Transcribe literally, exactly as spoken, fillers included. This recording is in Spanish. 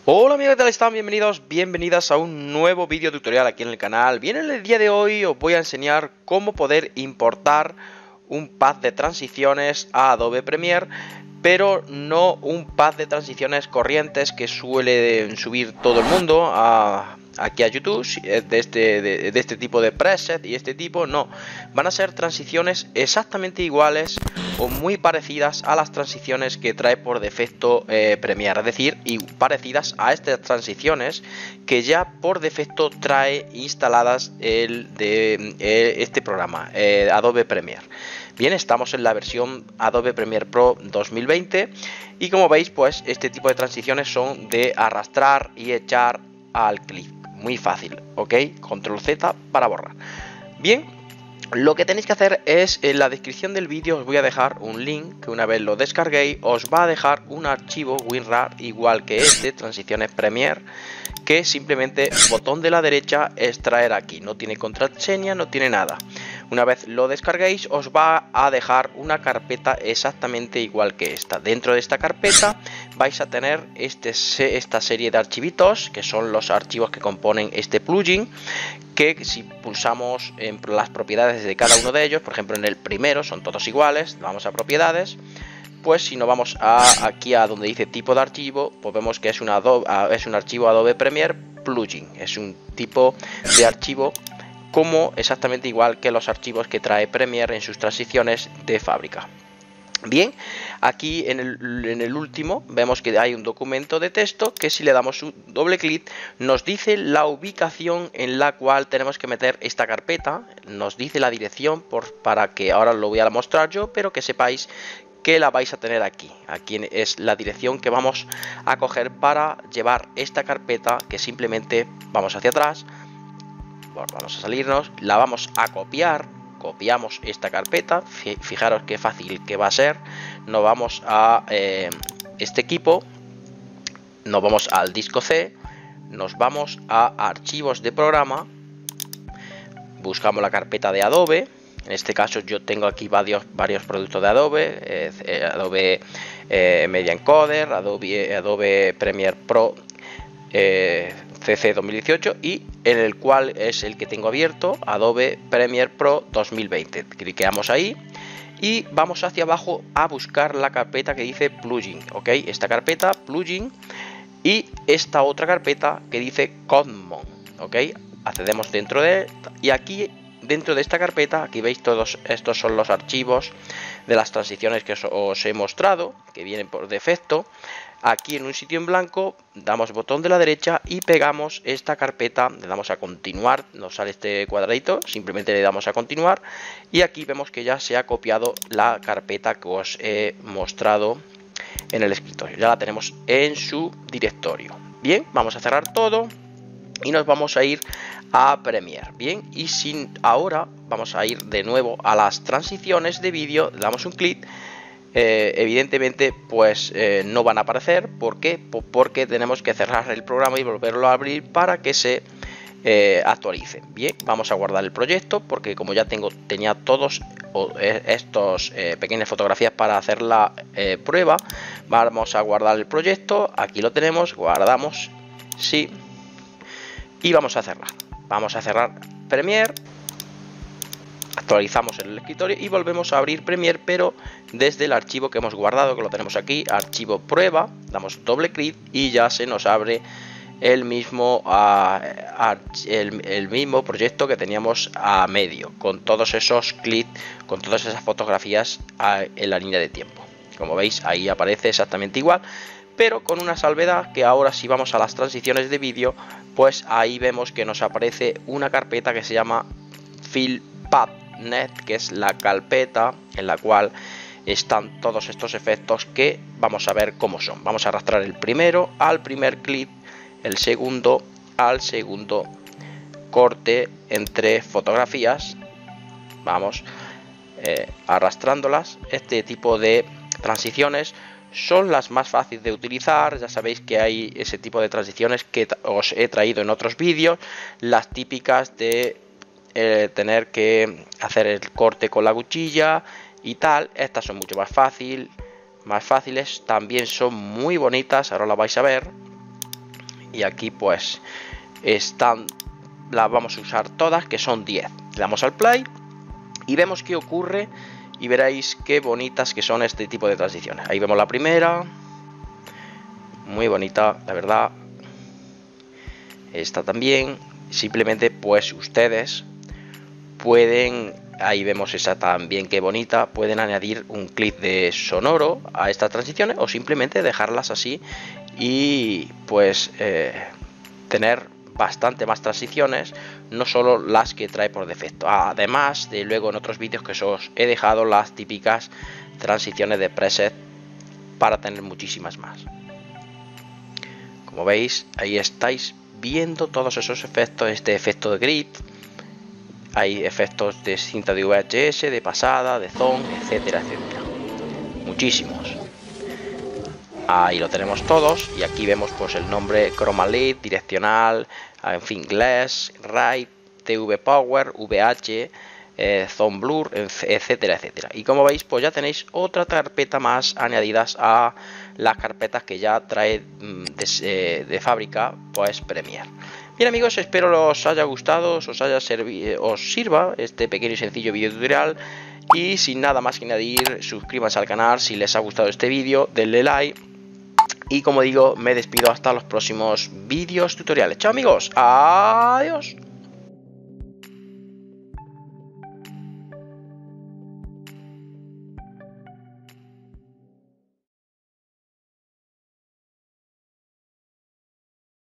Hola amigos, ¿qué tal están? Bienvenidos, bienvenidas a un nuevo vídeo tutorial aquí en el canal. Bien, en el día de hoy os voy a enseñar cómo poder importar un pack de transiciones a Adobe Premiere, pero no un pack de transiciones corrientes que suele subir todo el mundo a, aquí a YouTube, de este, de, de este tipo de preset y este tipo, no. Van a ser transiciones exactamente iguales o muy parecidas a las transiciones que trae por defecto eh, Premiere, es decir, y parecidas a estas transiciones que ya por defecto trae instaladas el de eh, este programa, eh, Adobe Premiere. Bien, estamos en la versión Adobe Premiere Pro dos mil veinte y como veis, pues este tipo de transiciones son de arrastrar y echar al clic. Muy fácil, ¿ok? Control Z para borrar. Bien, lo que tenéis que hacer es, en la descripción del vídeo os voy a dejar un link que una vez lo descarguéis os va a dejar un archivo WinRAR igual que este, transiciones Premiere, que simplemente botón de la derecha extraer aquí, no tiene contraseña, no tiene nada. Una vez lo descarguéis os va a dejar una carpeta exactamente igual que esta. Dentro de esta carpeta vais a tener este, esta serie de archivitos que son los archivos que componen este plugin, que si pulsamos en las propiedades de cada uno de ellos, por ejemplo en el primero son todos iguales, vamos a propiedades, pues si nos vamos a, aquí a donde dice tipo de archivo, pues vemos que es, una Adobe, es un archivo Adobe Premiere Plugin, es un tipo de archivo como exactamente igual que los archivos que trae Premiere en sus transiciones de fábrica. Bien, aquí en el, en el último vemos que hay un documento de texto que si le damos un doble clic nos dice la ubicación en la cual tenemos que meter esta carpeta, nos dice la dirección por, para que ahora lo voy a mostrar yo, pero que sepáis que la vais a tener aquí. Aquí es la dirección que vamos a coger para llevar esta carpeta, que simplemente vamos hacia atrás, vamos a salirnos, la vamos a copiar. Copiamos esta carpeta, fijaros qué fácil que va a ser. Nos vamos a eh, este equipo, nos vamos al disco C, nos vamos a archivos de programa, buscamos la carpeta de Adobe. En este caso yo tengo aquí varios, varios productos de Adobe, eh, Adobe eh, Media Encoder, Adobe, Adobe Premiere Pro eh, C C dos mil dieciocho y en el cual es el que tengo abierto, Adobe Premiere Pro dos mil veinte. Cliqueamos ahí y vamos hacia abajo a buscar la carpeta que dice plugin, ok, esta carpeta plugin y esta otra carpeta que dice common, ok, accedemos dentro de y aquí dentro de esta carpeta, aquí veis todos estos son los archivos de las transiciones que os, os he mostrado, que vienen por defecto. Aquí en un sitio en blanco damos botón de la derecha y pegamos esta carpeta, le damos a continuar, nos sale este cuadradito, simplemente le damos a continuar y aquí vemos que ya se ha copiado la carpeta que os he mostrado en el escritorio, ya la tenemos en su directorio. Bien, vamos a cerrar todo y nos vamos a ir a Premiere. Bien, y sin ahora vamos a ir de nuevo a las transiciones de vídeo, le damos un clic. Eh, evidentemente pues eh, no van a aparecer. ¿Por qué? Porque tenemos que cerrar el programa y volverlo a abrir para que se eh, actualice. Bien, vamos a guardar el proyecto porque como ya tengo tenía todos estos eh, pequeñas fotografías para hacer la eh, prueba, vamos a guardar el proyecto. Aquí lo tenemos, guardamos, sí, y vamos a cerrar. Vamos a cerrar Premiere. Actualizamos el escritorio y volvemos a abrir Premiere, pero desde el archivo que hemos guardado, que lo tenemos aquí, archivo prueba, damos doble clic y ya se nos abre el mismo, uh, el, el mismo proyecto que teníamos a medio, con todos esos clics, con todas esas fotografías uh, en la línea de tiempo. Como veis, ahí aparece exactamente igual, pero con una salvedad que ahora si vamos a las transiciones de vídeo, pues ahí vemos que nos aparece una carpeta que se llama FilPath Net, que es la carpeta en la cual están todos estos efectos que vamos a ver cómo son. Vamos a arrastrar el primero al primer clip, el segundo al segundo corte entre fotografías. Vamos eh, arrastrándolas. Este tipo de transiciones son las más fáciles de utilizar. Ya sabéis que hay ese tipo de transiciones que os he traído en otros vídeos, las típicas de Eh, tener que hacer el corte con la cuchilla y tal. Estas son mucho más fácil, más fáciles, también son muy bonitas, ahora las vais a ver. y aquí pues están, las vamos a usar todas, que son diez. Le damos al play y vemos qué ocurre y veréis qué bonitas que son este tipo de transiciones. Ahí vemos la primera, muy bonita, la verdad. Esta también. Simplemente pues ustedes pueden, ahí vemos esa también, qué bonita, pueden añadir un clip de sonoro a estas transiciones o simplemente dejarlas así y pues eh, tener bastante más transiciones, no solo las que trae por defecto. Además de luego en otros vídeos que os he dejado las típicas transiciones de preset para tener muchísimas más. Como veis, ahí estáis viendo todos esos efectos, este efecto de grid, hay efectos de cinta de V H S, de pasada, de zoom, etcétera, etcétera, muchísimos. Ahí lo tenemos todos y aquí vemos pues el nombre Chroma Lead, direccional, en fin, Glass, Right, T V Power, V H, eh, Zoom Blur, etcétera, etcétera. Y como veis pues ya tenéis otra carpeta más añadidas a las carpetas que ya trae de, de fábrica pues Premiere. Bien amigos, espero os haya gustado, os haya servido, os sirva este pequeño y sencillo video tutorial. Y sin nada más que añadir, suscríbanse al canal si les ha gustado este vídeo, denle like. Y como digo, me despido hasta los próximos vídeos tutoriales. Chao amigos, adiós.